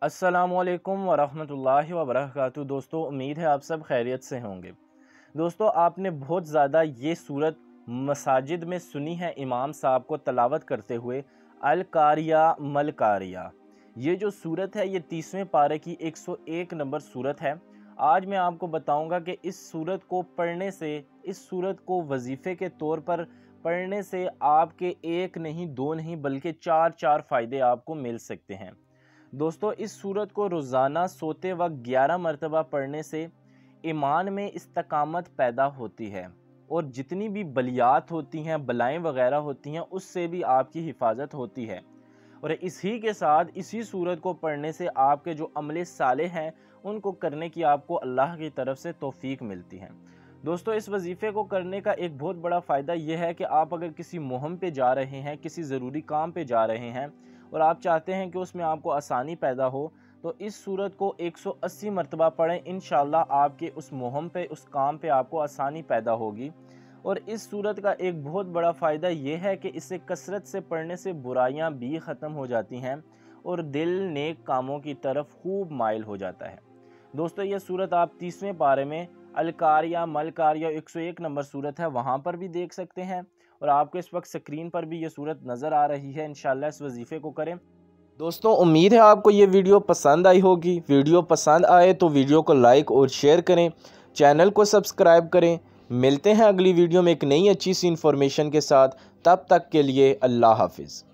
अस्सलामुअलैकुम वरहमतुल्लाहि वबरकातुहू। दोस्तों, उम्मीद है आप सब खैरियत से होंगे। दोस्तों, आपने बहुत ज़्यादा ये सूरत मसाजिद में सुनी है इमाम साहब को तलावत करते हुए, अल कारिया मल कारिया। ये जो सूरत है ये 30वें पारे की 101 नंबर सूरत है। आज मैं आपको बताऊंगा कि इस सूरत को पढ़ने से, इस सूरत को वजीफ़े के तौर पर पढ़ने से आपके एक नहीं, दो नहीं, बल्कि चार फ़ायदे आपको मिल सकते हैं। दोस्तों, इस सूरत को रोज़ाना सोते वक्त 11 मरतबा पढ़ने से ईमान में इस्तकामत पैदा होती है और जितनी भी बलियात होती हैं, बलाएं वगैरह होती हैं, उससे भी आपकी हिफाजत होती है। और इसी के साथ इसी सूरत को पढ़ने से आपके जो अमले साले हैं उनको करने की आपको अल्लाह की तरफ से तौफीक मिलती है। दोस्तों, इस वजीफ़े को करने का एक बहुत बड़ा फ़ायदा यह है कि आप अगर किसी मुहिम पे जा रहे हैं, किसी ज़रूरी काम पे जा रहे हैं और आप चाहते हैं कि उसमें आपको आसानी पैदा हो, तो इस सूरत को 180 मरतबा पढ़ें। इंशाअल्लाह आपके उस मुहिम पे, उस काम पे आपको आसानी पैदा होगी। और इस सूरत का एक बहुत बड़ा फ़ायदा ये है कि इसे कसरत से पढ़ने से बुराइयां भी ख़त्म हो जाती हैं और दिल नेक कामों की तरफ खूब माइल हो जाता है। दोस्तों, ये सूरत आप 30वें पारे में अल कारिया मल कारिया 101 नंबर सूरत है, वहाँ पर भी देख सकते हैं और आपको इस वक्त स्क्रीन पर भी ये सूरत नज़र आ रही है। इंशाल्लाह इस वजीफ़े को करें। दोस्तों, उम्मीद है आपको ये वीडियो पसंद आई होगी। वीडियो पसंद आए तो वीडियो को लाइक और शेयर करें, चैनल को सब्सक्राइब करें। मिलते हैं अगली वीडियो में एक नई अच्छी सी इन्फॉर्मेशन के साथ। तब तक के लिए अल्लाह हाफिज़।